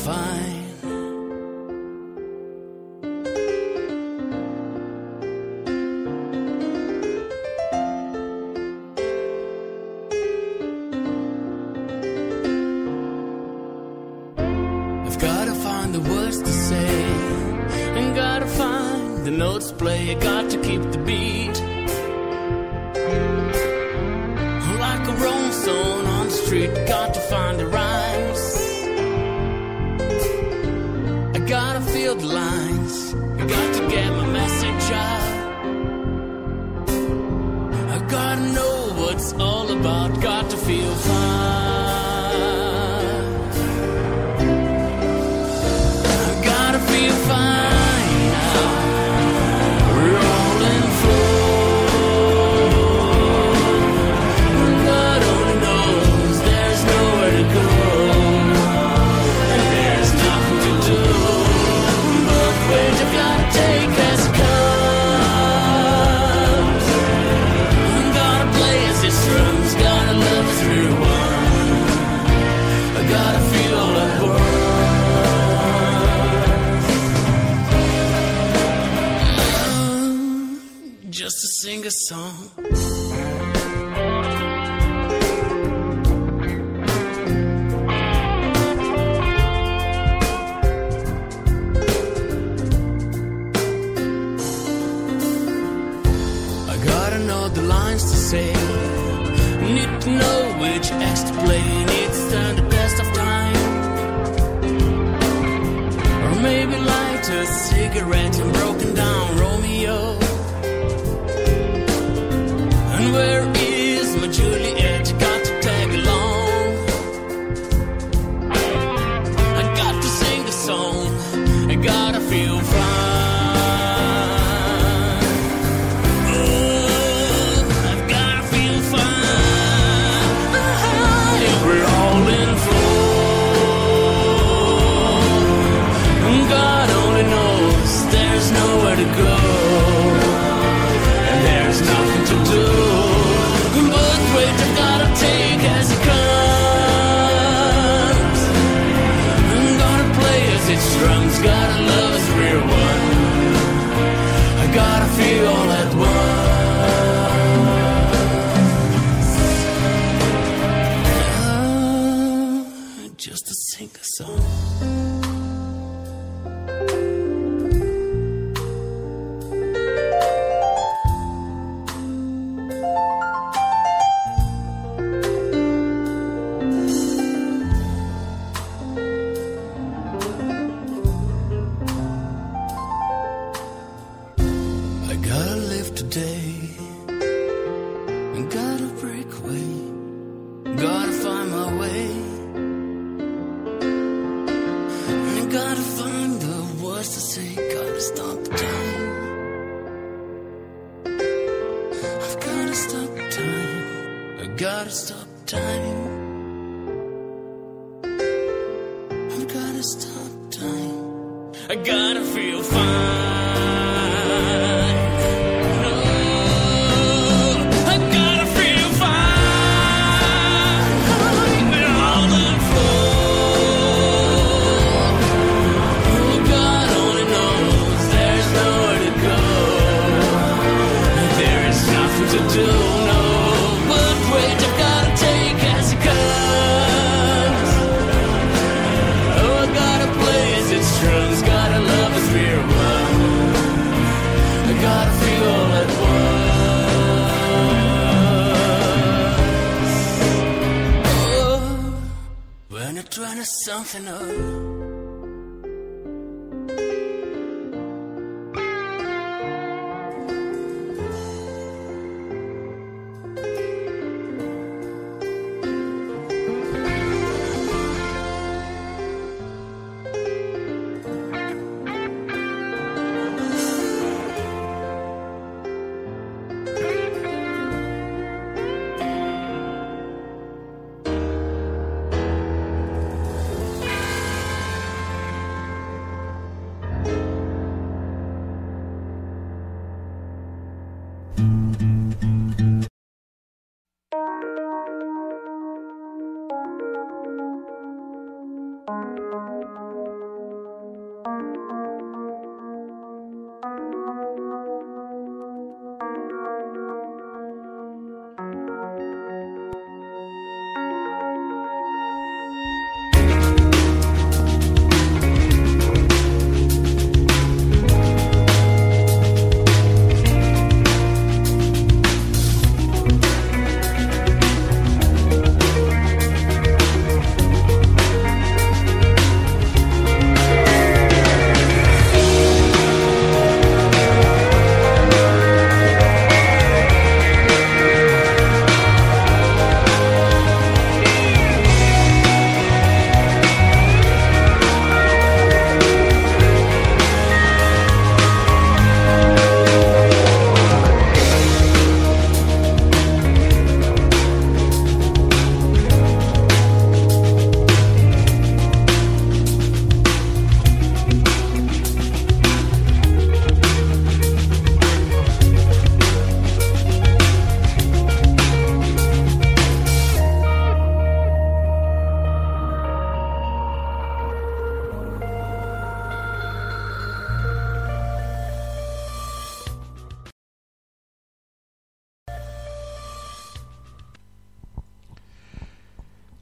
fine. I've gotta find the words to say, and gotta find the notes to play. I got to keep the beat, like a rolling stone on the street. Got to find the rhymes, I gotta feel the lines, I got to get my message out. I gotta know what it's all about, got to feel fine. I gotta feel fine now, rolling flow. God only knows there's nowhere to go, and there's nothing to do. But wait, I've gotta take as it comes. Gotta play as it strums, gotta love as real one. I gotta feel all at once. Just to sing a song. I gotta know the lines to say, need to know which acts to play, need to stand the test of time, or maybe light a cigarette and broken down Romeo. And where is my Juliet? Got to tag along, I got to sing the song, I gotta feel fine. I've gotta feel fine. We're all in flow. God only knows there's nowhere to go, and there's nothing to do. But wait, I gotta take as it comes. I'm gonna play as it strums, gotta love as real one. I gotta feel all at once. Just to sing a song. I gotta live today, I gotta break away, gotta find my way, I gotta find the words to say, gotta stop the time. I've gotta stop the time, I gotta stop the time. I've gotta stop the time, I gotta feel fine. I gotta feel fine. We're all in flow. God only knows there's nowhere to go, there is nothing to do. No, but wait, I've gotta take as it comes. Oh, I gotta play as it strums, gotta love as real one. I gotta feel all at once. Oh, when I try to something up,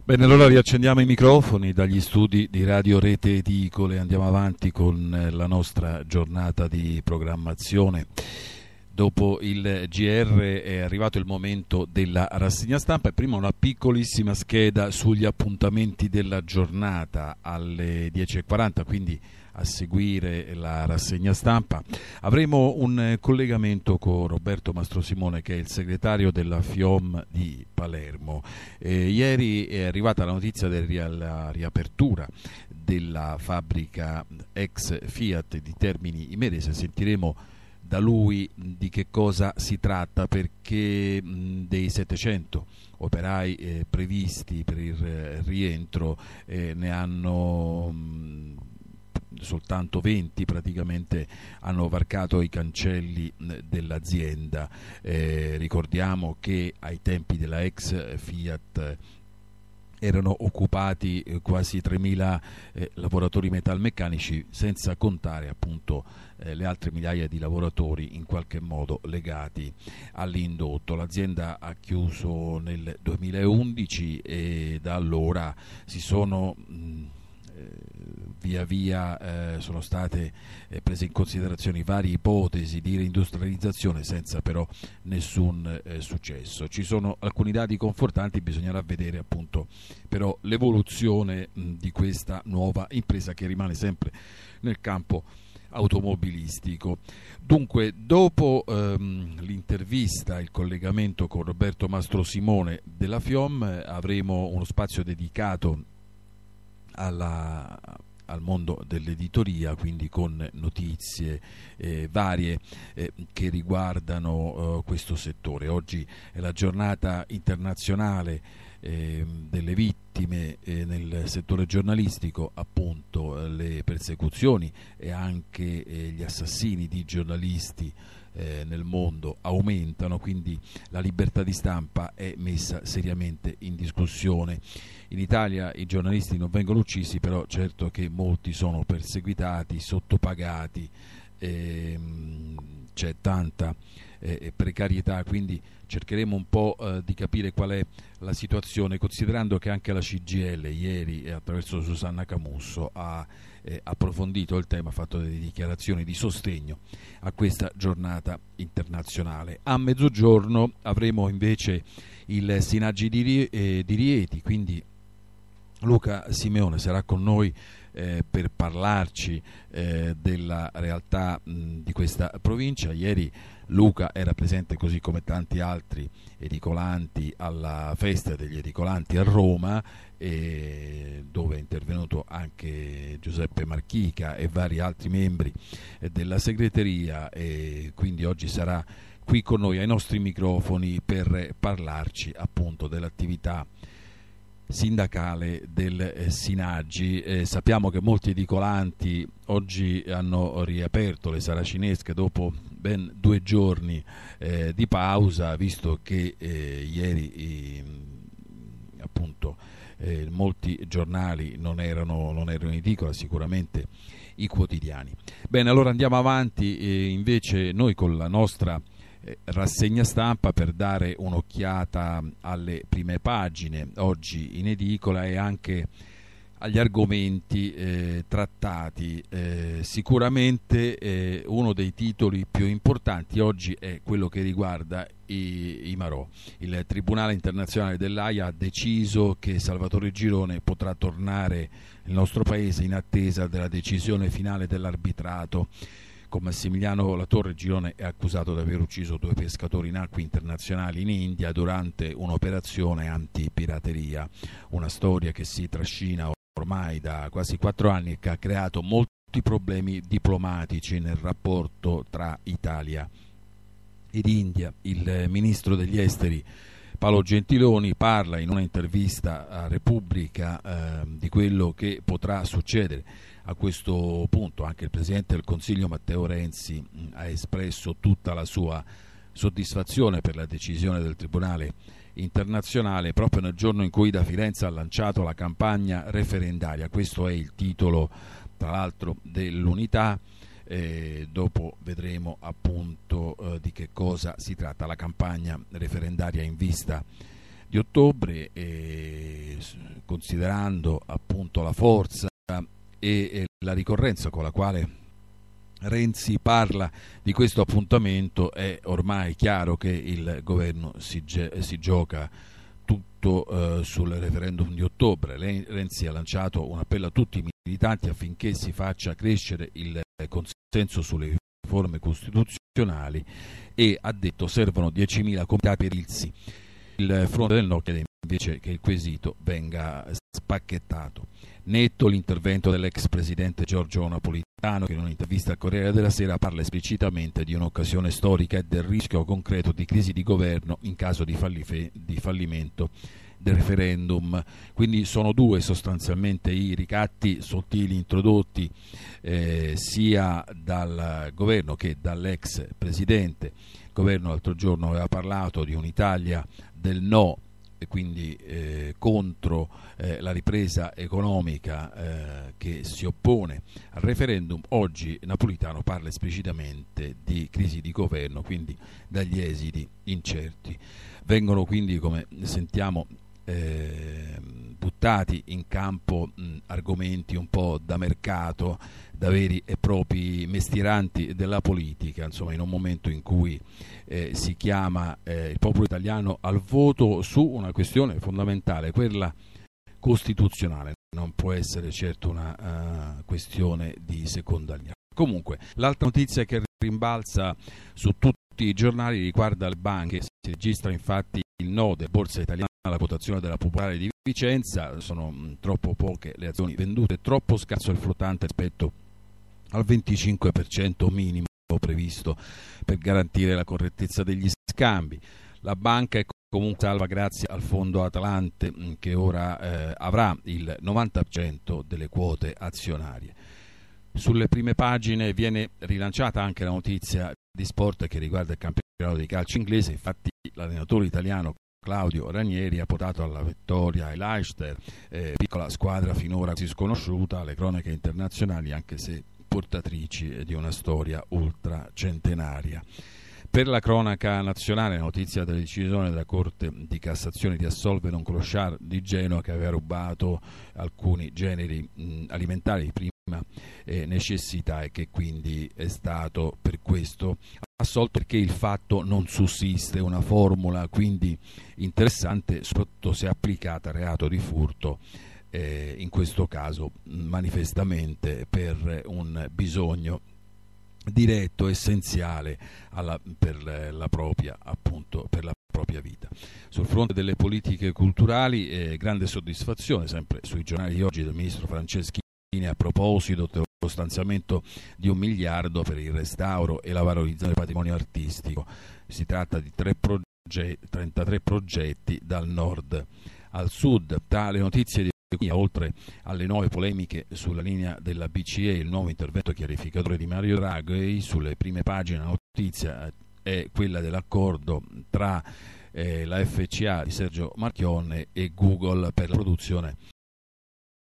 Bene, allora riaccendiamo i microfoni dagli studi di Radio Rete Edicole, andiamo avanti con la nostra giornata di programmazione. Dopo il GR è arrivato il momento della rassegna stampa e prima una piccolissima scheda sugli appuntamenti della giornata alle 10:40, quindi a seguire la rassegna stampa avremo un collegamento con Roberto Mastrosimone, che è il segretario della FIOM di Palermo. Ieri è arrivata la notizia della riapertura della fabbrica ex Fiat di Termini Imerese. Sentiremo da lui di che cosa si tratta, perché dei 700 operai previsti per il rientro ne hanno soltanto 20 praticamente hanno varcato i cancelli dell'azienda. Ricordiamo che ai tempi della ex Fiat erano occupati quasi 3.000 lavoratori metalmeccanici, senza contare appunto le altre migliaia di lavoratori in qualche modo legati all'indotto. L'azienda ha chiuso nel 2011 e da allora si sono via via sono state prese in considerazione varie ipotesi di reindustrializzazione, senza però nessun successo. Ci sono alcuni dati confortanti, bisognerà vedere appunto però l'evoluzione di questa nuova impresa, che rimane sempre nel campo automobilistico. Dunque, dopo l'intervista, il collegamento con Roberto Mastrosimone della FIOM, avremo uno spazio dedicato al mondo dell'editoria, quindi con notizie varie che riguardano questo settore. Oggi è la giornata internazionale delle vittime nel settore giornalistico, appunto le persecuzioni e anche gli assassini di giornalisti nel mondo aumentano, quindi la libertà di stampa è messa seriamente in discussione. In Italia i giornalisti non vengono uccisi, però certo che molti sono perseguitati, sottopagati, c'è tanta precarietà, quindi cercheremo un po' di capire qual è la situazione, considerando che anche la CGIL ieri, attraverso Susanna Camusso, ha approfondito il tema, ha fatto delle dichiarazioni di sostegno a questa giornata internazionale. A mezzogiorno avremo invece il Sinaggi di Rieti, quindi Luca Simeone sarà con noi per parlarci della realtà di questa provincia. Ieri Luca era presente, così come tanti altri edicolanti, alla festa degli edicolanti a Roma, dove è intervenuto anche Giuseppe Marchica e vari altri membri della segreteria, e quindi oggi sarà qui con noi ai nostri microfoni per parlarci appunto dell'attività sindacale del Sinaggi. Sappiamo che molti edicolanti oggi hanno riaperto le saracinesche dopo ben 2 giorni di pausa, visto che ieri appunto molti giornali non erano in edicola, sicuramente i quotidiani. Bene, allora andiamo avanti invece noi con la nostra rassegna stampa per dare un'occhiata alle prime pagine oggi in edicola e anche agli argomenti trattati. Sicuramente uno dei titoli più importanti oggi è quello che riguarda i Marò. Il Tribunale Internazionale dell'Aia ha deciso che Salvatore Girone potrà tornare nel nostro paese in attesa della decisione finale dell'arbitrato. Con Massimiliano Latorre, Girone è accusato di aver ucciso 2 pescatori in acque internazionali in India durante un'operazione antipirateria, una storia che si trascina ormai da quasi 4 anni e che ha creato molti problemi diplomatici nel rapporto tra Italia ed India. Il ministro degli esteri Paolo Gentiloni parla in una intervista a Repubblica di quello che potrà succedere. A questo punto anche il Presidente del Consiglio Matteo Renzi ha espresso tutta la sua soddisfazione per la decisione del Tribunale Internazionale proprio nel giorno in cui da Firenze ha lanciato la campagna referendaria. Questo è il titolo, tra l'altro, dell'Unità. Dopo vedremo appunto di che cosa si tratta. La campagna referendaria in vista di ottobre, considerando appunto la forza e la ricorrenza con la quale Renzi parla di questo appuntamento, è ormai chiaro che il governo si gioca tutto sul referendum di ottobre. Renzi ha lanciato un appello a tutti i militanti affinché si faccia crescere il consenso sulle riforme costituzionali e ha detto servono 10.000 comitati edilizi. Il fronte del no chiede invece che il quesito venga spacchettato. Netto l'intervento dell'ex presidente Giorgio Napolitano, che in un'intervista al Corriere della Sera parla esplicitamente di un'occasione storica e del rischio concreto di crisi di governo in caso di fallimento del referendum. Quindi sono due sostanzialmente i ricatti sottili introdotti sia dal governo che dall'ex presidente. Il governo l'altro giorno aveva parlato di un'Italia del no, e quindi contro la ripresa economica che si oppone al referendum. Oggi Napolitano parla esplicitamente di crisi di governo, quindi dagli esiti incerti. Vengono quindi, come sentiamo, buttati in campo argomenti un po' da mercato, da veri e propri mestieranti della politica, insomma, in un momento in cui si chiama il popolo italiano al voto su una questione fondamentale, quella costituzionale. Non può essere certo una questione di seconda linea. Comunque, l'altra notizia che rimbalza su tutti i giornali riguarda le banche. Si registra infatti il no della borsa italiana alla quotazione della Popolare di Vicenza. Sono troppo poche le azioni vendute, troppo scarso il flottante rispetto al 25% minimo previsto per garantire la correttezza degli scambi. La banca è comunque salva grazie al fondo Atlante, che ora avrà il 90% delle quote azionarie. Sulle prime pagine viene rilanciata anche la notizia di sport che riguarda il campionato di calcio inglese. Infatti l'allenatore italiano Claudio Ranieri ha portato alla vittoria il Leicester, piccola squadra finora così sconosciuta alle cronache internazionali, anche se portatrici di una storia ultracentenaria. Per la cronaca nazionale, notizia della decisione della Corte di Cassazione di assolvere un clochard di Genova che aveva rubato alcuni generi alimentari di prima necessità e che quindi è stato per questo assolto, perché il fatto non sussiste, una formula quindi interessante, soprattutto se applicata al reato di furto, in questo caso manifestamente per un bisogno diretto, essenziale per la propria vita. Sul fronte delle politiche culturali, grande soddisfazione sempre sui giornali di oggi del ministro Franceschini a proposito dello stanziamento di 1 miliardo per il restauro e la valorizzazione del patrimonio artistico. Si tratta di 33 progetti dal nord al sud. Tra le notizie di oltre alle nuove polemiche sulla linea della BCE, il nuovo intervento chiarificatore di Mario Draghi, sulle prime pagine la notizia è quella dell'accordo tra la FCA di Sergio Marchionne e Google per la produzione